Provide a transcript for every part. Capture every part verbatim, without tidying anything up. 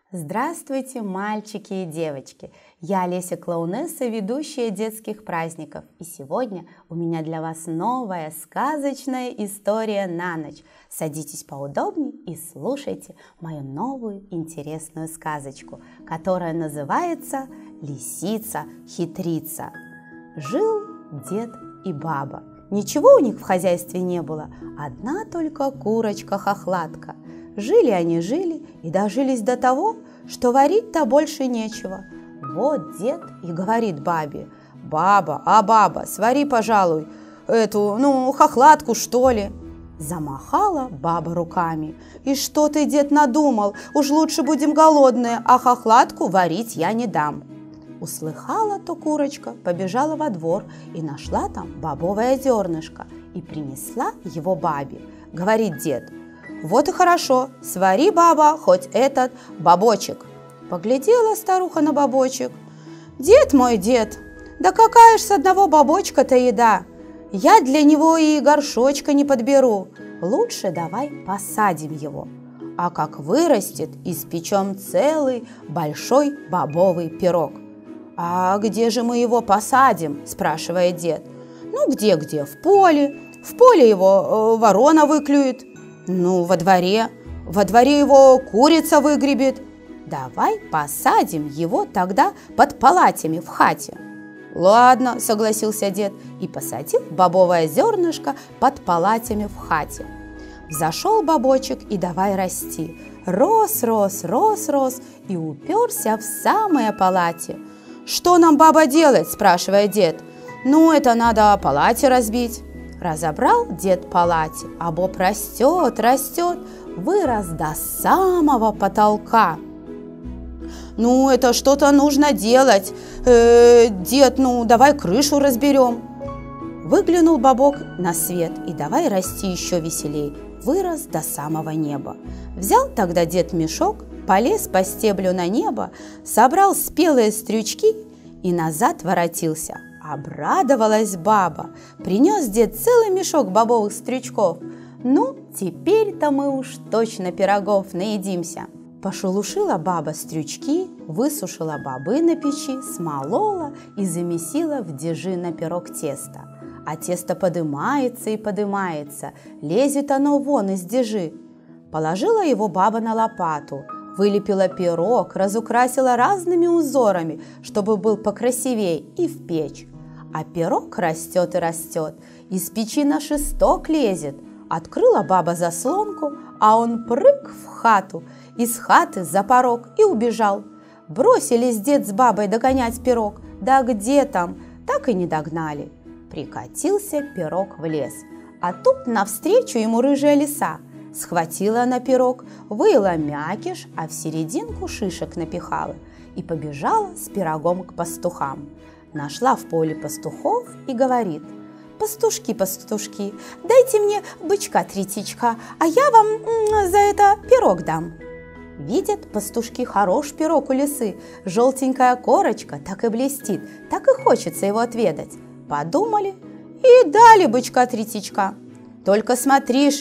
Здравствуйте, мальчики и девочки! Я Олеся Клоунесса, ведущая детских праздников. И сегодня у меня для вас новая сказочная история на ночь. Садитесь поудобнее и слушайте мою новую интересную сказочку, которая называется «Лисица-хитрица». Жил дед и баба. Ничего у них в хозяйстве не было, одна только курочка-хохлатка. Жили они, жили и дожились до того, что варить-то больше нечего. Вот дед и говорит бабе: «Баба, а баба, свари, пожалуй, эту, ну, хохлатку, что ли». Замахала баба руками: «И что ты, дед, надумал? Уж лучше будем голодные, а хохлатку варить я не дам». Услыхала то курочка, побежала во двор и нашла там бобовое зернышко и принесла его бабе. Говорит дед: «Вот и хорошо, свари, баба, хоть этот бобочек». Поглядела старуха на бобочек. «Дед мой, дед, да какая ж с одного бобочка-то еда? Я для него и горшочка не подберу. Лучше давай посадим его, а как вырастет, испечем целый большой бобовый пирог». «А где же мы его посадим?» – спрашивает дед. «Ну, где-где? В поле. В поле его э, ворона выклюет. Ну, во дворе. Во дворе его курица выгребет. Давай посадим его тогда под палатями в хате». «Ладно», – согласился дед и посадил бобовое зернышко под палатями в хате. Взошел бобочек и давай расти. Рос, рос, рос, рос и уперся в самое палате. «Что нам, баба, делать?» – спрашивает дед. «Ну, это надо палате разбить». Разобрал дед палате, а боб растет, растет, вырос до самого потолка. «Ну, это что-то нужно делать. Э, дед, ну, давай крышу разберем». Выглянул бобок на свет и давай расти еще веселей. Вырос до самого неба. Взял тогда дед мешок, полез по стеблю на небо, собрал спелые стрючки и назад воротился. Обрадовалась баба. Принес дед целый мешок бобовых стрючков. «Ну, теперь-то мы уж точно пирогов наедимся». Пошелушила баба стрючки, высушила бобы на печи, смолола и замесила в дежи на пирог тесто. А тесто подымается и подымается, лезет оно вон из дежи. Положила его баба на лопату, вылепила пирог, разукрасила разными узорами, чтобы был покрасивей, и в печь. А пирог растет и растет, из печи на шесток лезет. Открыла баба заслонку, а он прыг в хату, из хаты за порог и убежал. Бросились дед с бабой догонять пирог, да где там, так и не догнали. Прикатился пирог в лес, а тут навстречу ему рыжая лиса. Схватила на пирог, выила мякиш, а в серединку шишек напихала и побежала с пирогом к пастухам. Нашла в поле пастухов и говорит: «Пастушки, пастушки, дайте мне бычка третичка, а я вам м, за это пирог дам». Видят пастушки, хорош пирог у лисы, желтенькая корочка так и блестит, так и хочется его отведать. Подумали и дали бычка третичка. «Только смотришь,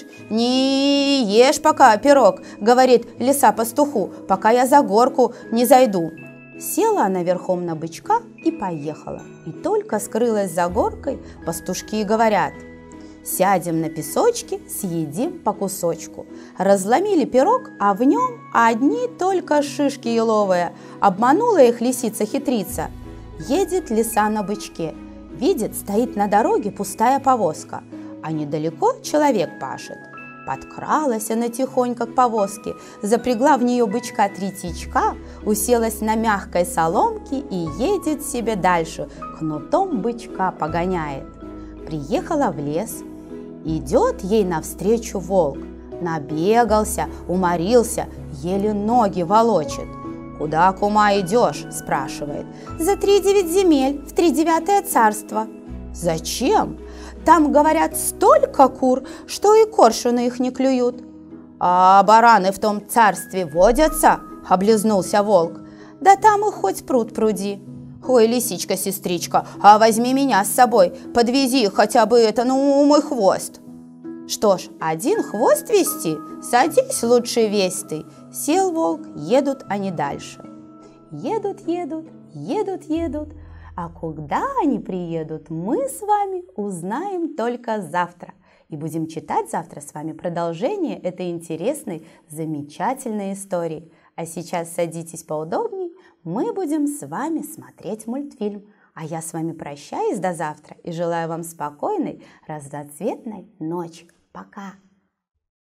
не ешь пока пирог, — говорит лиса пастуху, — пока я за горку не зайду». Села она верхом на бычка и поехала. И только скрылась за горкой, пастушки говорят: «Сядем на песочке, съедим по кусочку». Разломили пирог, а в нем одни только шишки еловые. Обманула их лисица-хитрица. Едет лиса на бычке. Видит, стоит на дороге пустая повозка, а недалеко человек пашет. Подкралась она тихонько к повозке, запрягла в нее бычка третичка, уселась на мягкой соломке и едет себе дальше, кнутом бычка погоняет. Приехала в лес, идет ей навстречу волк. Набегался, уморился, еле ноги волочит. «Куда, кума, идешь?» – спрашивает. «За тридевять земель, в тридевятое царство». «Зачем? Там, говорят, столько кур, что и коршуны их не клюют». «А бараны в том царстве водятся?» – облизнулся волк. «Да там их хоть пруд пруди». «Ой, лисичка-сестричка, а возьми меня с собой, подвези хотя бы это, ну, мой хвост». «Что ж, один хвост вести? Садись лучше весь ты». Сел волк, едут они дальше. Едут, едут, едут, едут. А куда они приедут, мы с вами узнаем только завтра. И будем читать завтра с вами продолжение этой интересной, замечательной истории. А сейчас садитесь поудобней, мы будем с вами смотреть мультфильм. А я с вами прощаюсь до завтра и желаю вам спокойной, разноцветной ночи. Пока!